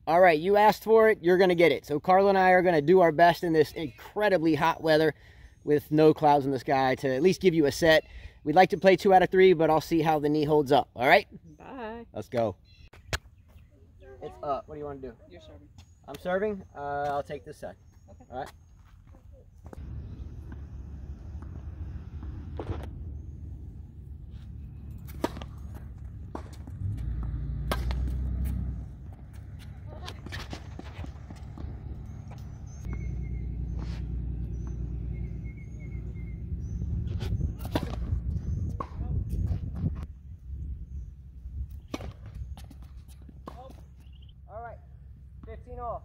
All right, you asked for it, you're going to get it. So Carla and I are going to do our best in this incredibly hot weather with no clouds in the sky to at least give you a set. We'd like to play 2 out of 3, but I'll see how the knee holds up. All right? Bye. Let's go. It's up. What do you want to do? You're serving. I'm serving. I'll take this set. Okay. All right. All right. 15 off.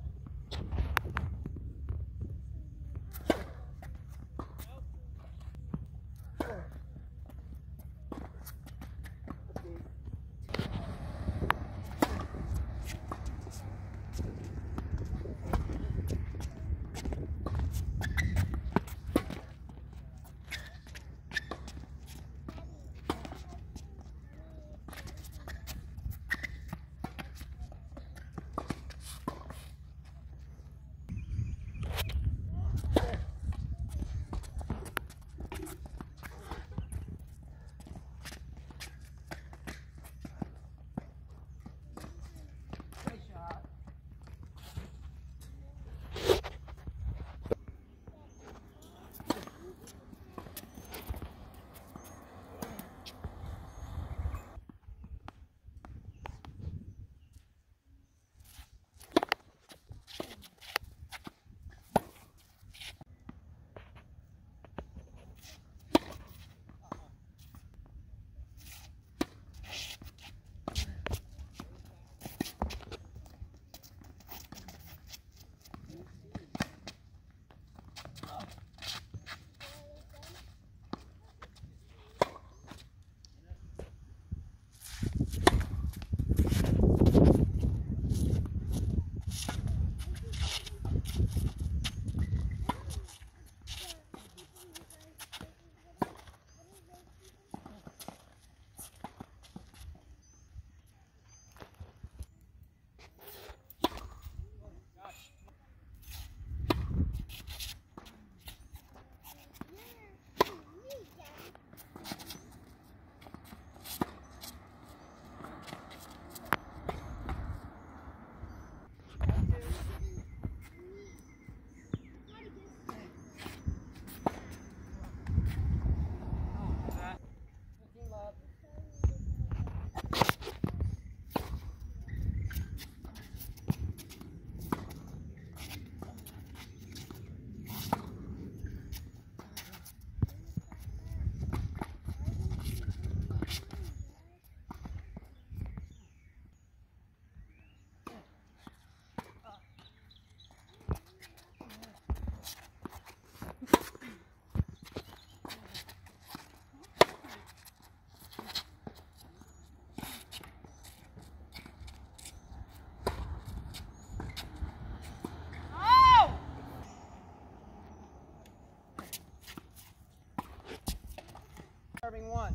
Serving 1.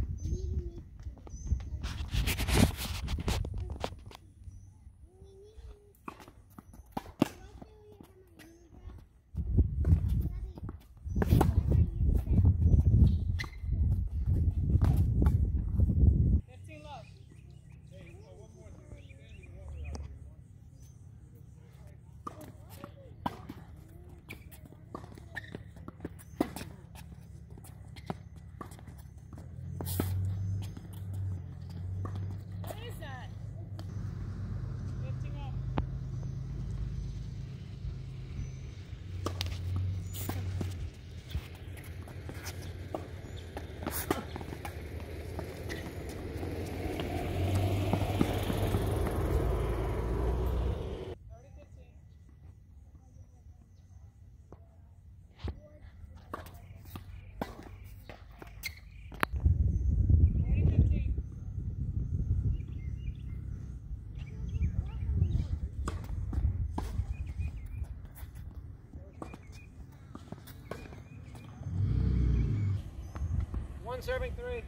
Serving 3.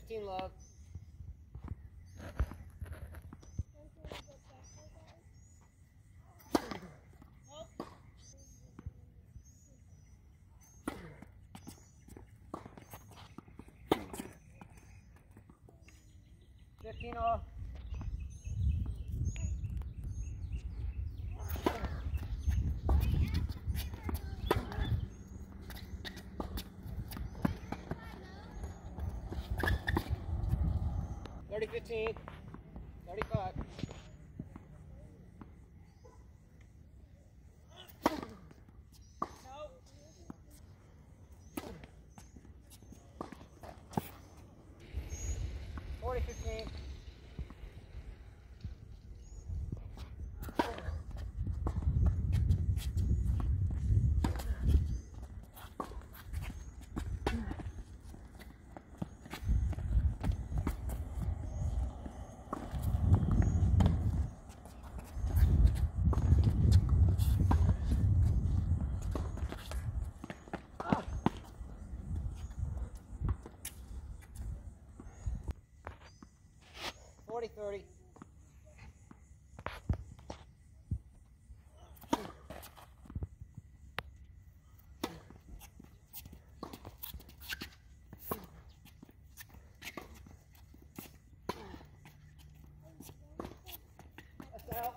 15, love. Off. Thirty 15, 35. No. 40 15. Forty 30. That's out.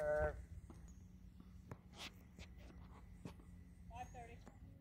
Serve. 5:30.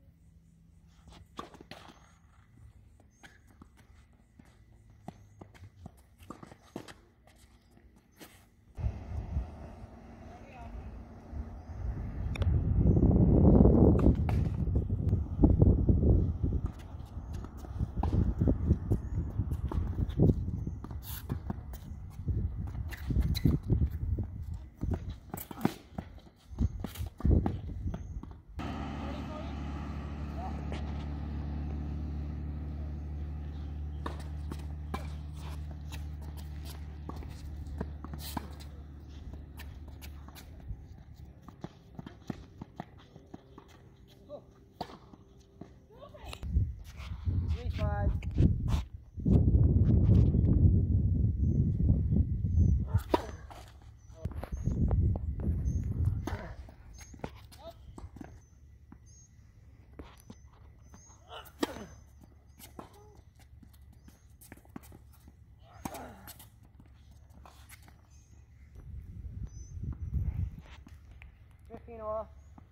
Off.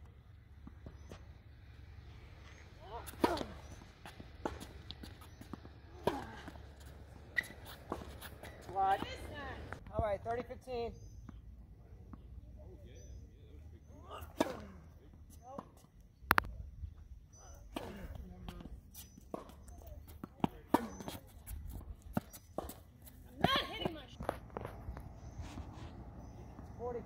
What? All right, 30-15. Not hitting my shot. 40-15.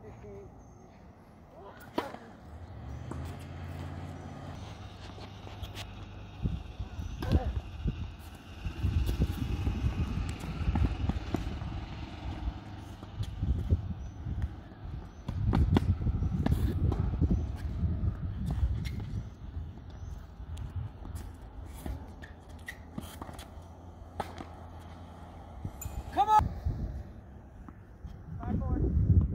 Come on! 5-4.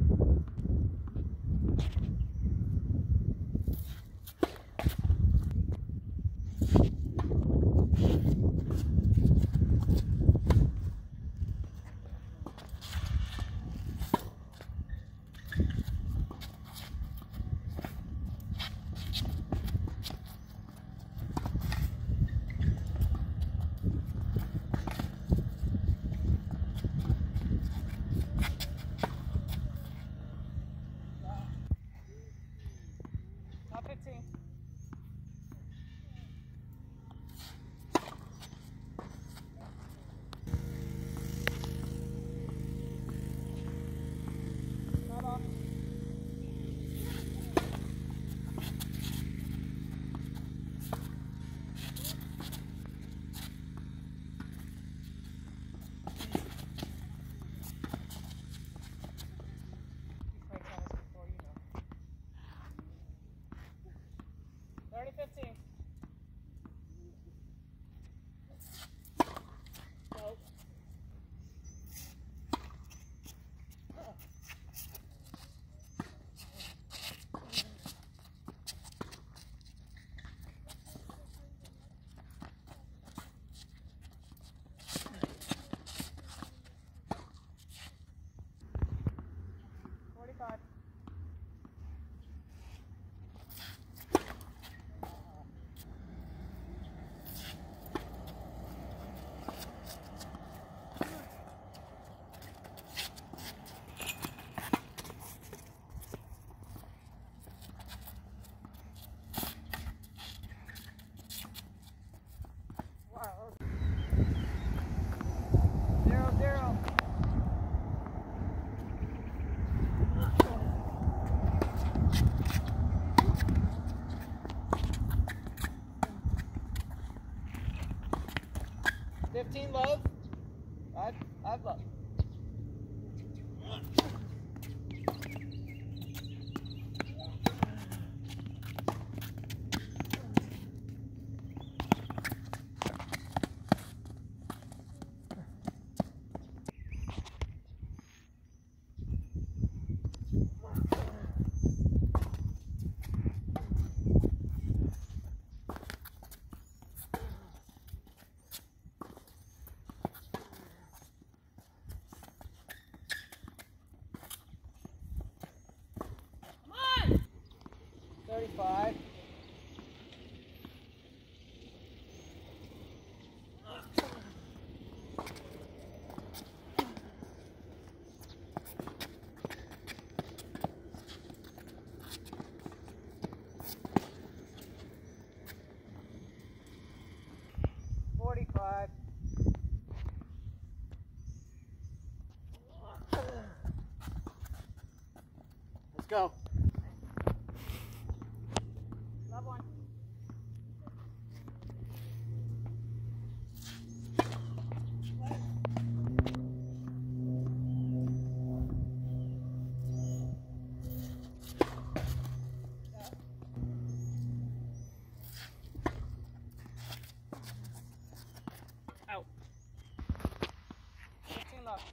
Top 15. Top off. He's played tennis before, you know. 30-15. Nope. 45. Let's go. Love one. Out. 15 left.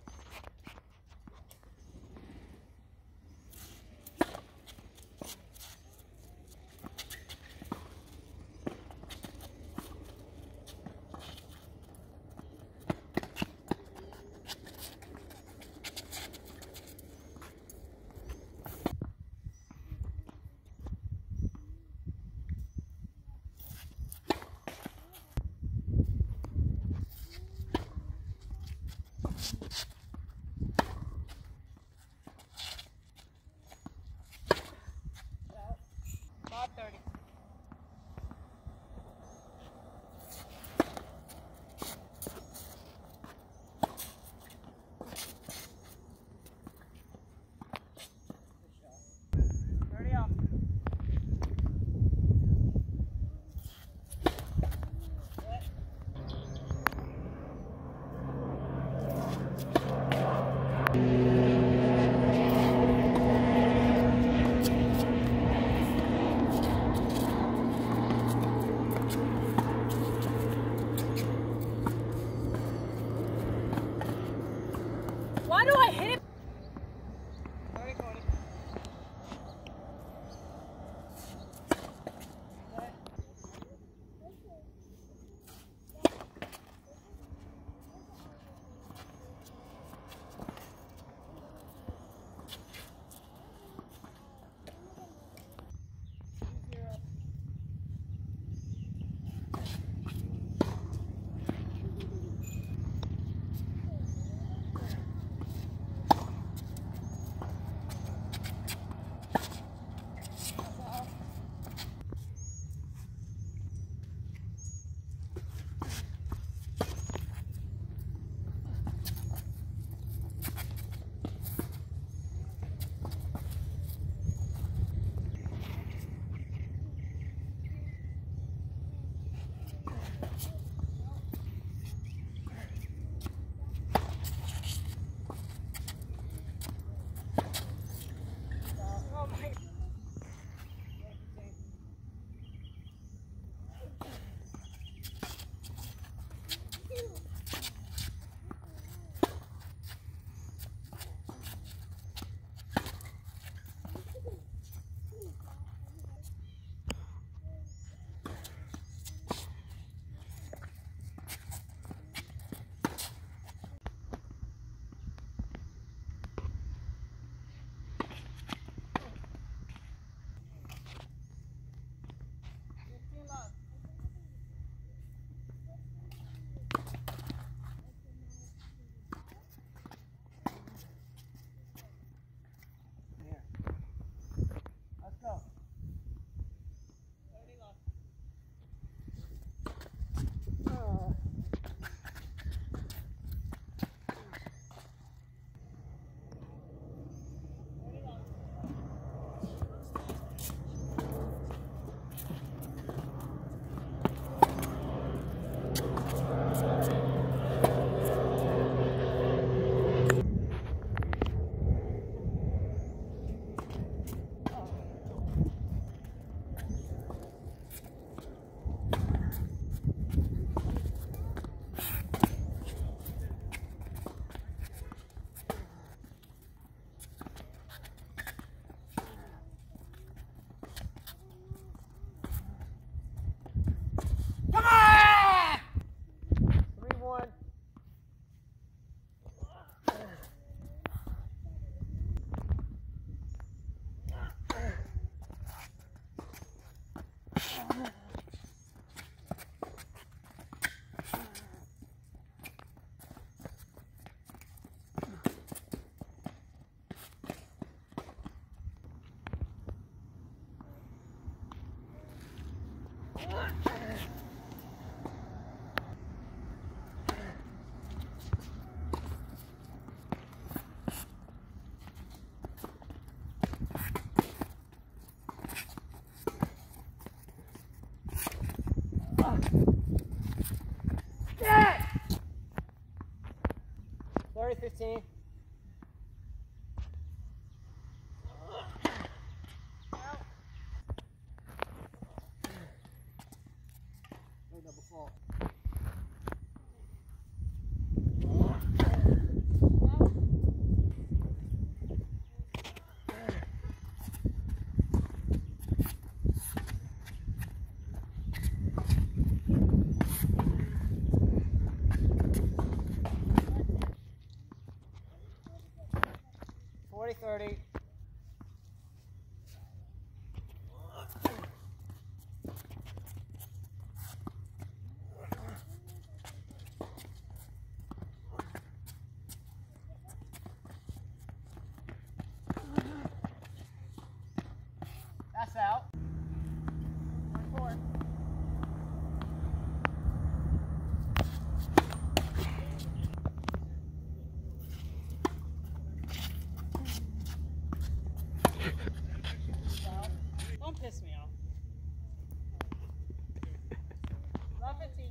About 30. Off. Why do I hit it? 30, 40. Yeah. 30-15. No double fault. Forty 30. That's out. 4. Don't piss me off. 11-15.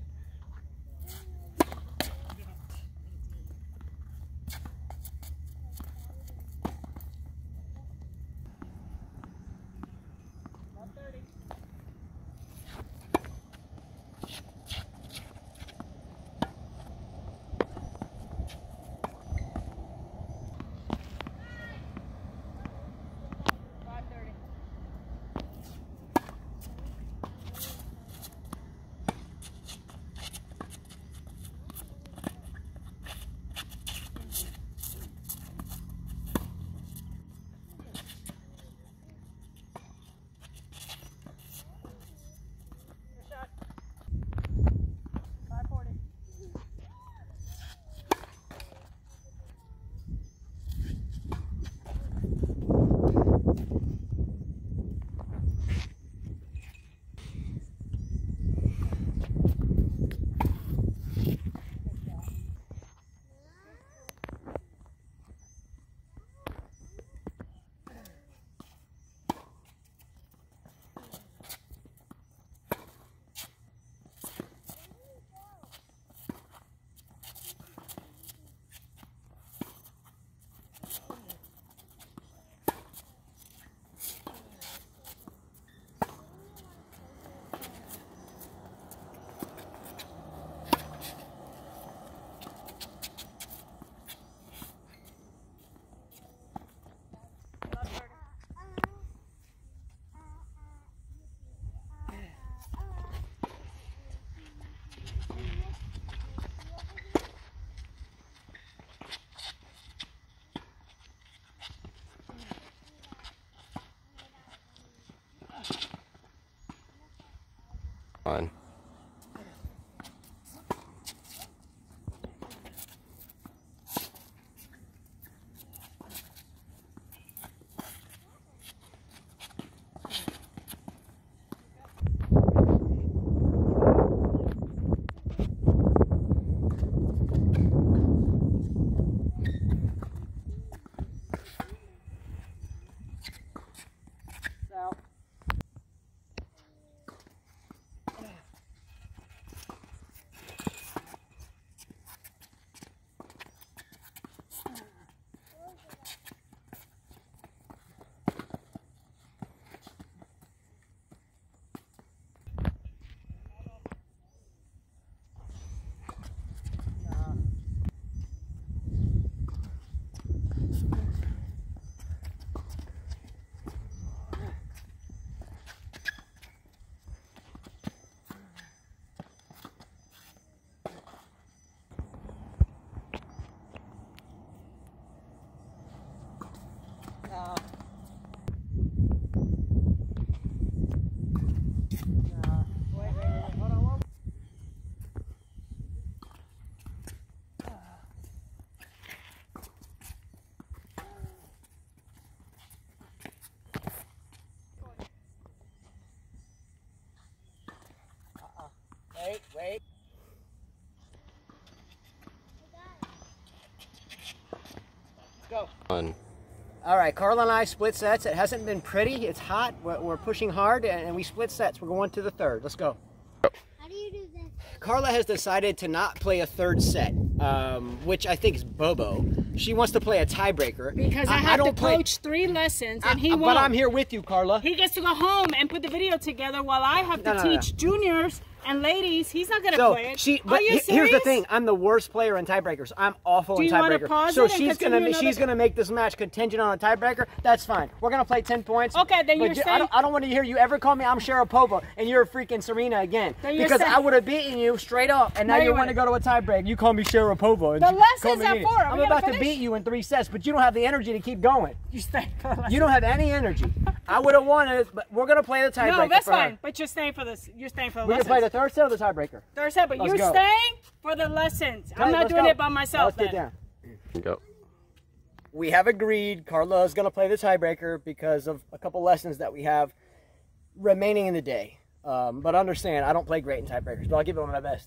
On. Out. Wait. Go. One. All right, Carla and I split sets. It hasn't been pretty. It's hot. We're pushing hard, and we split sets. We're going to the third. Let's go. How do you do this? Carla has decided to not play a third set, which I think is bobo. She wants to play a tiebreaker. Because I have to coach 3 lessons, and he won't. But I'm here with you, Carla. He gets to go home and put the video together while I have to teach juniors and ladies. He's not going to play it. Are you serious? Here's the thing. I'm the worst player in tiebreakers. I'm awful in tiebreakers. Do you want to pause so it and she's gonna make this match contingent on a tiebreaker. That's fine. We're gonna play 10 points. Okay, then you're saying I don't want to hear you ever call me I'm Sharapova and you're freaking Serena again. Because I would have beaten you straight up, and now you want to go to a tiebreak. You call me Sharapova. The lessons are 4. I'm about to beat you in 3 sets, but you don't have the energy to keep going. You stay for the lesson. You don't have any energy. I would have won it, but we're gonna play the tiebreaker. No, that's fine. But you're staying for this. You're staying for the We're lessons. gonna play the third set or the tiebreaker. Third set, but you're staying for the lessons. I'm not doing it by myself. Let's get down. Go. We have agreed Carla is going to play the tiebreaker because of a couple lessons that we have remaining in the day. But understand, I don't play great in tiebreakers, but I'll give it my best.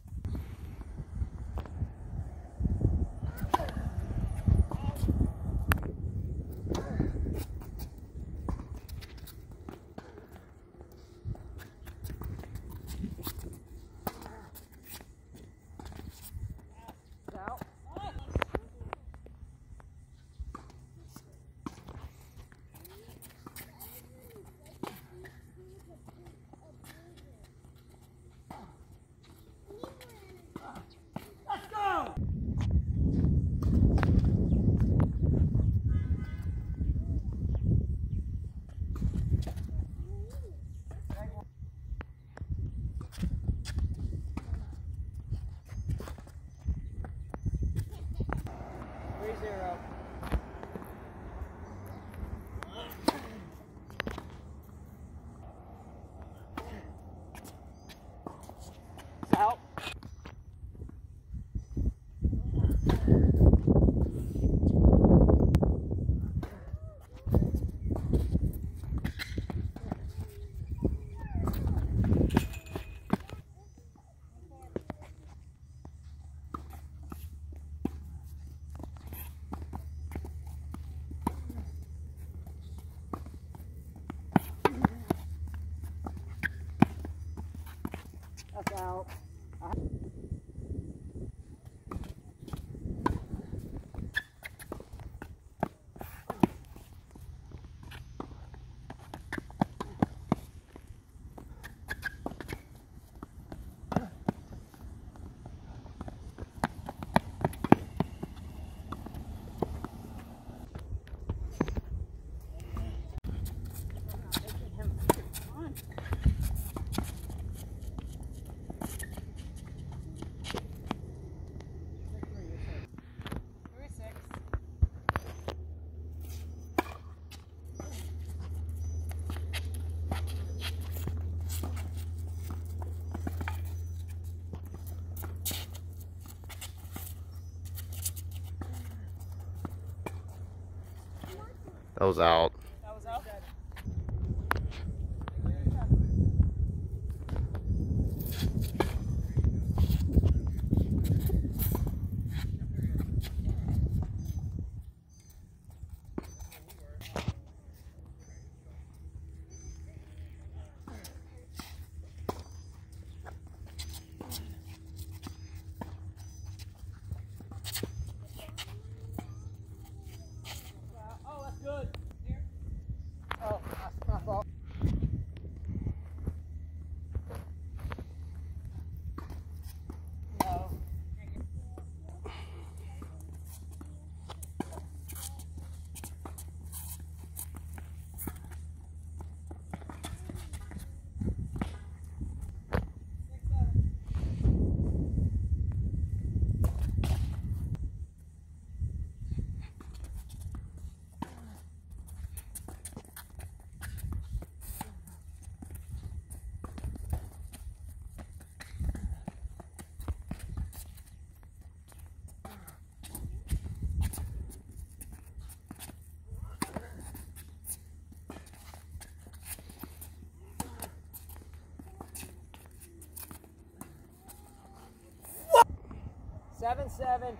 Out. That's out. That was out. That was out? Oh, that's good. Here. 7-7.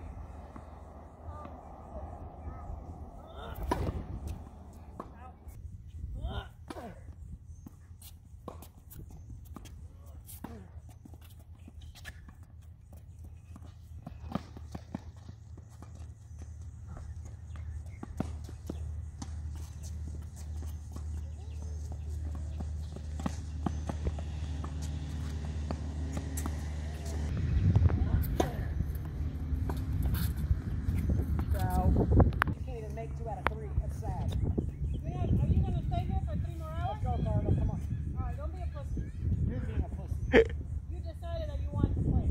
You decided that you wanted to play.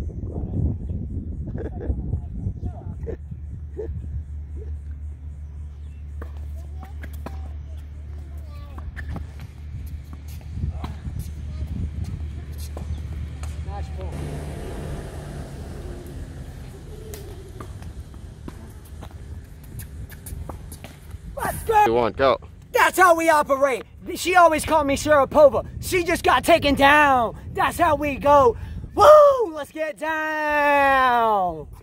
Nice pull. Let's go! 2-1, go. That's how we operate. She always called me Sharapova. She just got taken down. That's how we go. Woo! Let's get down.